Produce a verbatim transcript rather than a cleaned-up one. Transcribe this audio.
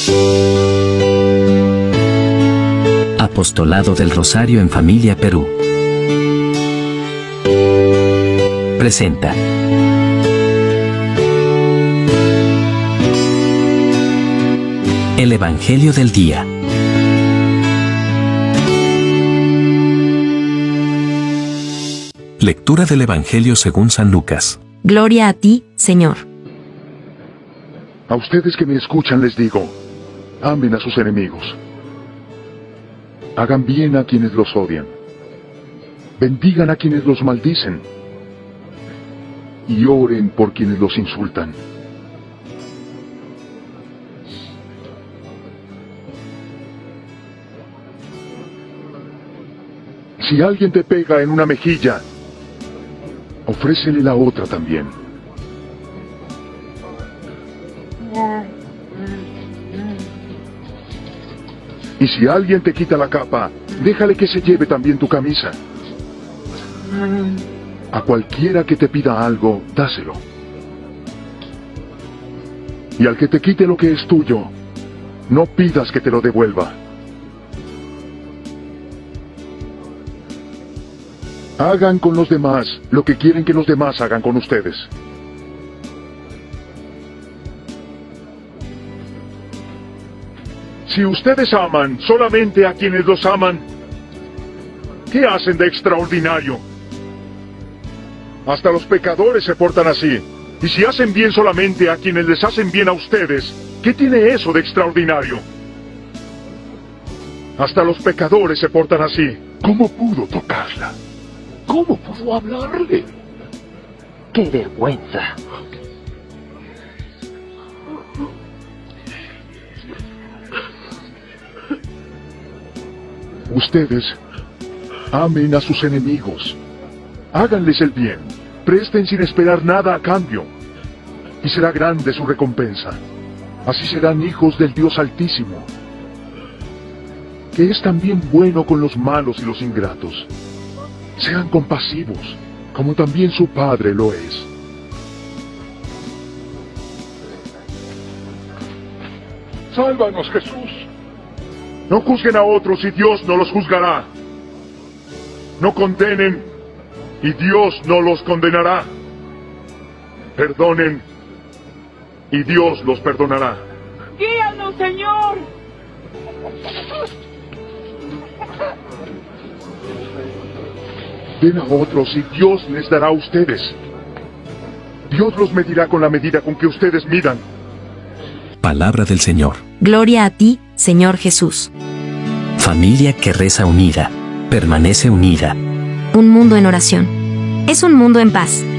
Apostolado del Rosario en Familia Perú. Presenta. El Evangelio del Día. Lectura del Evangelio según San Lucas. Gloria a ti, Señor. A ustedes que me escuchan les digo, amen a sus enemigos. Hagan bien a quienes los odian. Bendigan a quienes los maldicen. Y oren por quienes los insultan. Si alguien te pega en una mejilla, ofrécele la otra también. Y si alguien te quita la capa, déjale que se lleve también tu camisa. A cualquiera que te pida algo, dáselo. Y al que te quite lo que es tuyo, no pidas que te lo devuelva. Hagan con los demás lo que quieren que los demás hagan con ustedes. Si ustedes aman solamente a quienes los aman, ¿qué hacen de extraordinario? Hasta los pecadores se portan así. Y si hacen bien solamente a quienes les hacen bien a ustedes, ¿qué tiene eso de extraordinario? Hasta los pecadores se portan así. ¿Cómo pudo tocarla? ¿Cómo pudo hablarle? ¡Qué vergüenza! Ustedes amen a sus enemigos. Háganles el bien. Presten sin esperar nada a cambio. Y será grande su recompensa. Así serán hijos del Dios Altísimo, que es también bueno con los malos y los ingratos. Sean compasivos, como también su Padre lo es. ¡Sálvanos, Jesús! No juzguen a otros y Dios no los juzgará. No condenen y Dios no los condenará. Perdonen y Dios los perdonará. ¡Guíanos, Señor! Den a otros y Dios les dará a ustedes. Dios los medirá con la medida con que ustedes midan. Palabra del Señor. Gloria a ti, Señor Jesús. Familia que reza unida, permanece unida. Un mundo en oración. Es un mundo en paz.